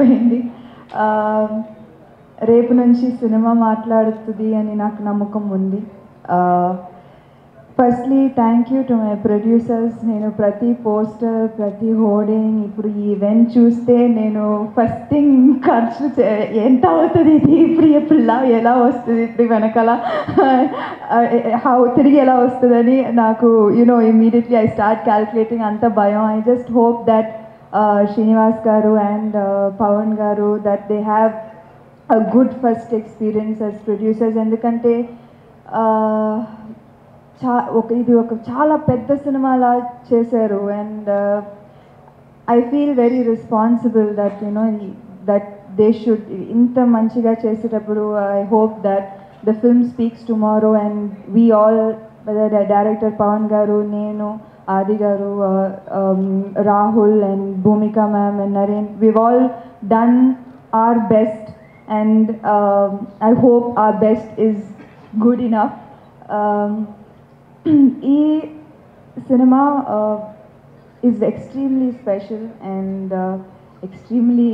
అయిపోయింది. రేపు నుంచి సినిమా మాట్లాడుతుంది అని నాకు నమ్మకం ఉంది. Firstly thank you to my producers. నేను ప్రతి పోస్టర్, ప్రతి హోర్డింగ్, ఇప్పుడు ఈ ఈవెంట్ చూస్తే నేను ఫస్ట్ థింగ్ ఖర్చు ఎంత అవుతుంది, ఇది ఇప్పుడు ఎలా వస్తుంది, ఇప్పుడు వెనకాల తిరిగి ఎలా వస్తుందని నాకు ఇమీడియట్లీ ఐ స్టార్ట్ క్యాల్కులేటింగ్. అంత భయం. I just hope that Srinivas garu and Pavan garu that they have a good first experience as producers. ఎందుకంటే ఇది ఒక చాలా పెద్ద సినిమాలా చేశారు. And I feel very responsible that that they should ఇంత మంచిగా చేసేటప్పుడు I hope that the film speaks tomorrow and we all director Pavan garu, నేను, Adi garu, Rahul and Bhumika ma'am and Naren, we've all done our best and I hope our best is good enough. ఈ cinema is extremely special and extremely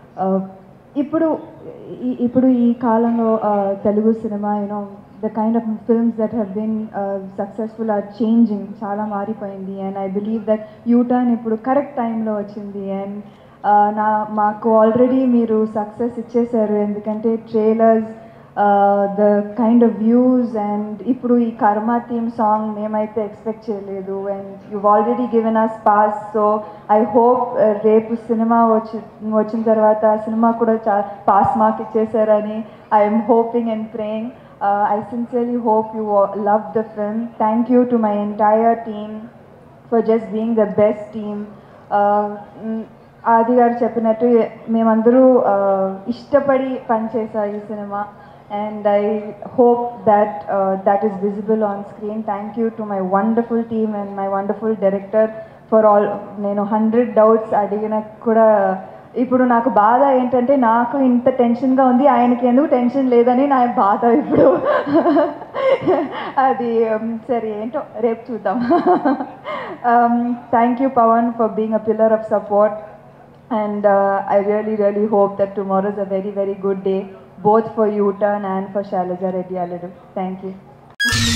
ఇప్పుడు ఈ కాలంలో Telugu cinema the kind of films that have been successful are changing. చాలా మారిపోయింది. and I believe that U-turn ఇప్పుడు correct టైంలో వచ్చింది. and మాకు ఆల్రెడీ మీరు సక్సెస్ ఇచ్చేశారు. ఎందుకంటే trailers, the kind of views and ఇప్పుడు ఈ కర్మ థీమ్ సాంగ్ మేమైతే ఎక్స్పెక్ట్ చేయలేదు. And you've already given us pass. So I hope రేపు సినిమా వచ్చిన తర్వాత సినిమా కూడా పాస్ మార్క్ ఇచ్చేసారని I'm hoping and praying. I sincerely hope you love the film. Thank you to my entire team for just being the best team. ఆది గారు చెప్పినట్టు మేమందరూ ఇష్టపడి పనిచేసాం ఈ cinema. And I hope that is visible on screen. Thank you to my wonderful team and my wonderful director for all. నేను 100 doubts అడిగిన కూడా ఇప్పుడు నాకు బాధ ఏంటంటే నాకు ఇంత టెన్షన్గా ఉంది, ఆయనకి ఎందుకు టెన్షన్ లేదని నా బాధ ఇప్పుడు. అది సరే ఏంటో రేపు చూద్దాం. Thank you Pavan for being a pillar of support. And I really hope that tomorrow is a very good day both for U-turn and for Shailaja Reddy Aladu. Thank you.